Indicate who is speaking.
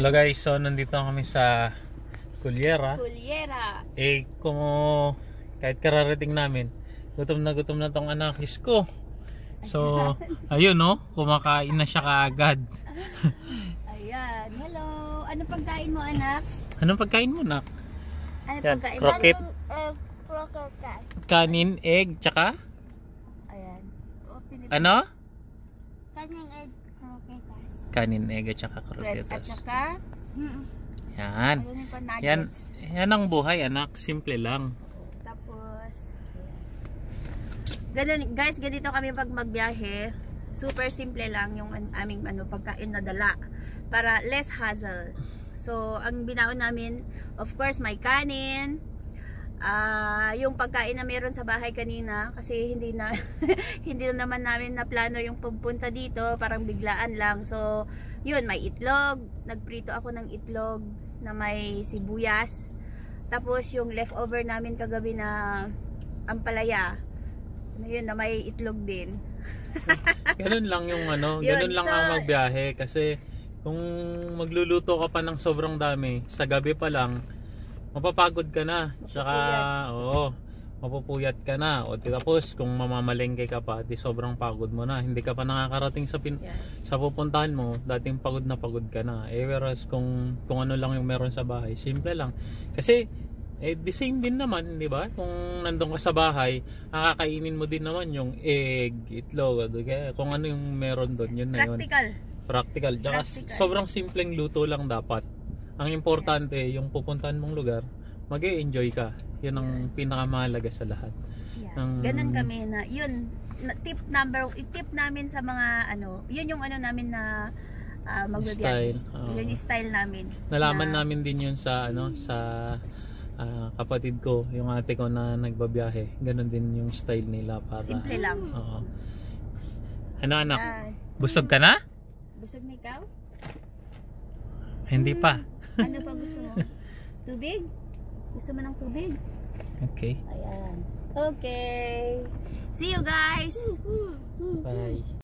Speaker 1: Hello guys, so nandito kami sa Cullera. Kung kahit kararating namin, gutom na tong anakis ko. So, ayun no, kumakain na siya kaagad.
Speaker 2: Ayan, hello. Anong pagkain mo, anak?
Speaker 1: Anong pagkain mo, nak?
Speaker 2: Anong
Speaker 1: Yan,
Speaker 2: pagkain
Speaker 1: croquette.
Speaker 2: mo?
Speaker 1: Kanin, egg, tsaka?
Speaker 2: Ayan.
Speaker 1: Ano?
Speaker 2: Kanin, egg, croquetas.
Speaker 1: Kanin, egg, at tsaka
Speaker 2: Bread
Speaker 1: croquetas.
Speaker 2: at saka?
Speaker 1: Yan. Yan, yan ang buhay, anak. Simple lang.
Speaker 2: Tapos, ganun, guys, ganito kami pag magbiyahe. Super simple lang yung aming pagkain na dala. Para less hassle. So, ang binaon namin, of course, may kanin. Yung pagkain na meron sa bahay kanina, kasi hindi na hindi na naman namin na plano yung pupunta dito, parang biglaan lang. So, yun, may itlog. Nagprito ako ng itlog na may sibuyas. Tapos, yung leftover namin kagabi na ampalaya. Yun, na may itlog din.
Speaker 1: Ganun lang yung ganun lang ang magbiyahe kasi kung magluluto ka pa ng sobrang dami sa gabi pa lang, mapapagod ka na. Tsaka mapupuyat ka na. O tapos kung mamamalengke ka pa, di sobrang pagod mo na. Hindi ka pa nakakarating sa pupuntahan mo, dating pagod na pagod ka na. Whereas kung ano lang yung meron sa bahay, simple lang. Kasi the same din naman, di ba? Kung nandun ka sa bahay, kakainin mo din naman yung egg, itlog, kaya kung ano yung meron doon, yun na yun. Practical. Tsaka sobrang simpleng luto lang dapat. Ang importante, yung pupuntahan mong lugar, mag-e-enjoy ka. Yun ang pinakamahalaga sa lahat.
Speaker 2: Ganun kami na, yun, tip namin sa mga yun yung namin na magbibiyahe. Yun yung style namin.
Speaker 1: Nalaman namin din yun sa sa kapatid ko, yung ate ko na nagbabiyahe. Ganun din yung style nila para
Speaker 2: simple lang.
Speaker 1: Ano anak? Busog ka na?
Speaker 2: Busog na ikaw?
Speaker 1: Hindi pa.
Speaker 2: Ano pa gusto mo? Tubig? Gusto mo ng tubig?
Speaker 1: Okay.
Speaker 2: Ayan. Okay. See you guys.
Speaker 1: Bye.